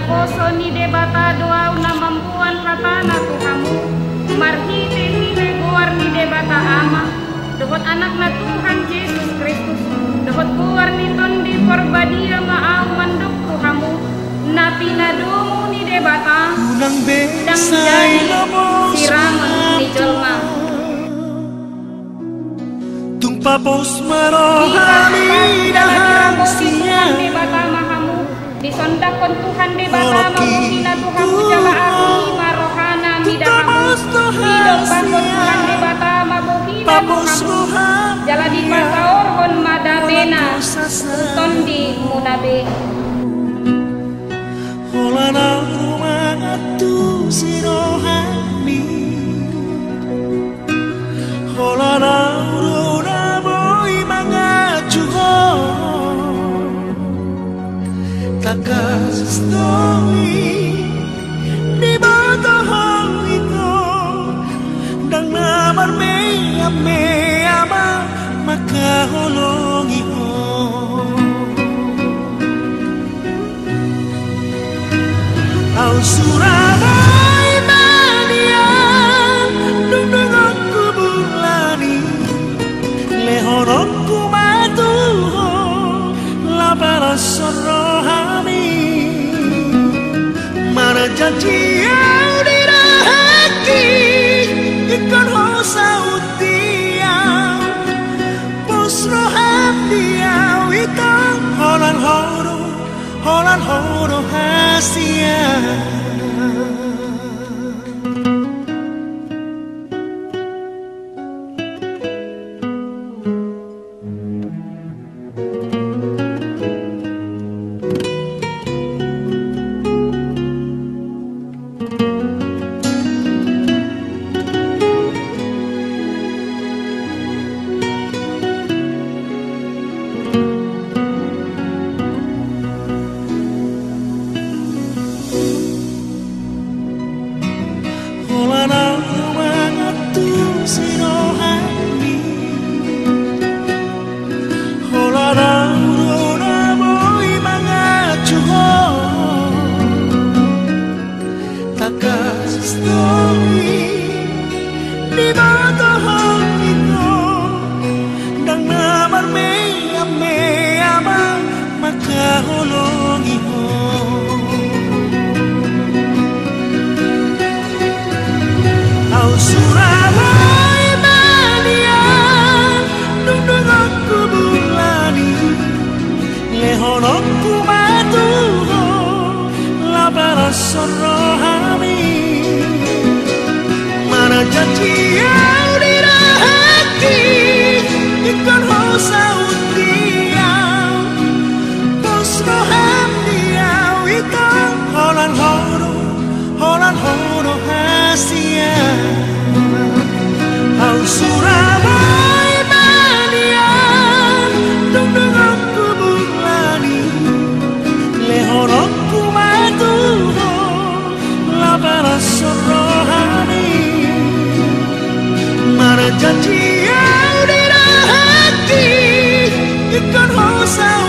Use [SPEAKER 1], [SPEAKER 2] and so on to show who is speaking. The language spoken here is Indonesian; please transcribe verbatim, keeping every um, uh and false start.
[SPEAKER 1] poso ni debata doa una mampuan ratana Tuhamu marhite hile guar ni debata ama dohot anak na Tuhan Yesus Kristus dohot guar ni tondi porbadia maau manduk Tuhamu na pinadumu ni debata dang jadi siraman ni jelma
[SPEAKER 2] tung papos marohami dalam siang
[SPEAKER 1] debata mahamu disondakon Tuhan debata mamuhina Tuhamu jala aki marohana midahamu hidup bakon Tuhan debata mabuhina Tuhamu jala di pasaor kon madabena tondi munabe
[SPEAKER 2] holana mangatu sirohani holana uruna boy mangajuho takas story di bawah itu dang namar me ame ama maka holongi ho au Surabaya mania dung dung aku bulani lehorku matu lapar sorohami mana janji au dirahaki ikan hosa utia pos roham dia itang holan horo holan horo hasia Surabaya mania dung dung aku bulani lehorku matu lapar sorohami mana janji yang dirahaki ikan hosa utia pos roham dia itang holan horo holan horo hasia au Surabaya mania dung dung aku bulani lehorku matu lapar sorohami mana janji yang dirahaki ikan hosa